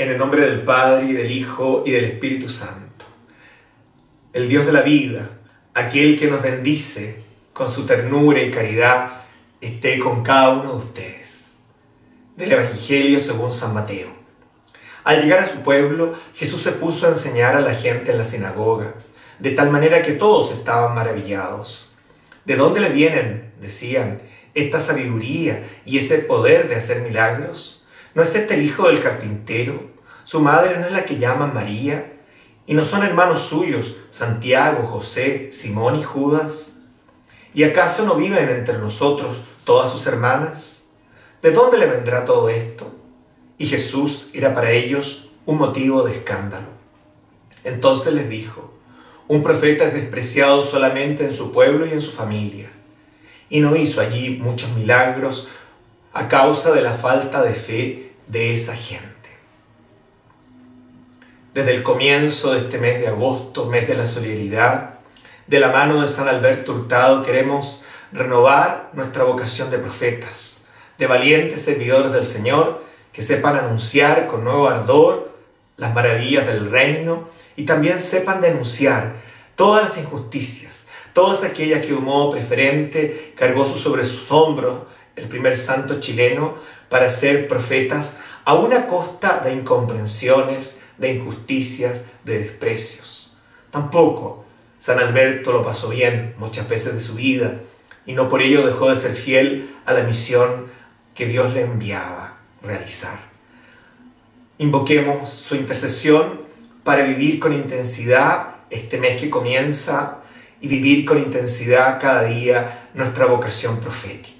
En el nombre del Padre, y del Hijo, y del Espíritu Santo. El Dios de la vida, aquel que nos bendice con su ternura y caridad, esté con cada uno de ustedes. Del Evangelio según San Mateo. Al llegar a su pueblo, Jesús se puso a enseñar a la gente en la sinagoga, de tal manera que todos estaban maravillados. ¿De dónde le vienen, decían, esta sabiduría y ese poder de hacer milagros? ¿No es este el hijo del carpintero? ¿Su madre no es la que llaman María? ¿Y no son hermanos suyos Santiago, José, Simón y Judas? ¿Y acaso no viven entre nosotros todas sus hermanas? ¿De dónde le vendrá todo esto? Y Jesús era para ellos un motivo de escándalo. Entonces les dijo: un profeta es despreciado solamente en su pueblo y en su familia. Y no hizo allí muchos milagros a causa de la falta de fe de esa gente. Desde el comienzo de este mes de agosto, mes de la solidaridad, de la mano de San Alberto Hurtado queremos renovar nuestra vocación de profetas, de valientes servidores del Señor que sepan anunciar con nuevo ardor las maravillas del reino y también sepan denunciar todas las injusticias, todas aquellas que de un modo preferente cargó sobre sus hombros el primer santo chileno para ser profetas a una costa de incomprensiones, de injusticias, de desprecios. Tampoco San Alberto lo pasó bien muchas veces de su vida y no por ello dejó de ser fiel a la misión que Dios le enviaba a realizar. Invoquemos su intercesión para vivir con intensidad este mes que comienza y vivir con intensidad cada día nuestra vocación profética.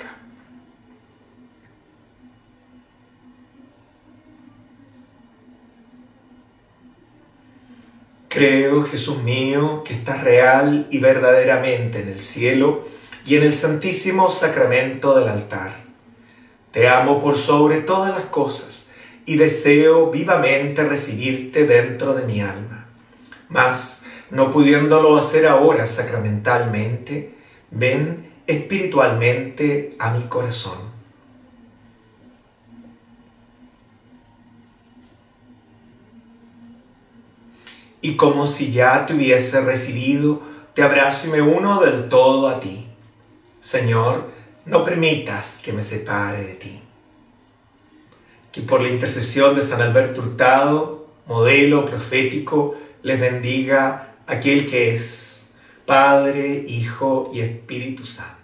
Creo, Jesús mío, que estás real y verdaderamente en el cielo y en el santísimo sacramento del altar. Te amo por sobre todas las cosas y deseo vivamente recibirte dentro de mi alma. Mas, no pudiéndolo hacer ahora sacramentalmente, ven espiritualmente a mi corazón. Y como si ya te hubiese recibido, te abrazo y me uno del todo a ti. Señor, no permitas que me separe de ti. Que por la intercesión de San Alberto Hurtado, modelo profético, les bendiga aquel que es Padre, Hijo y Espíritu Santo.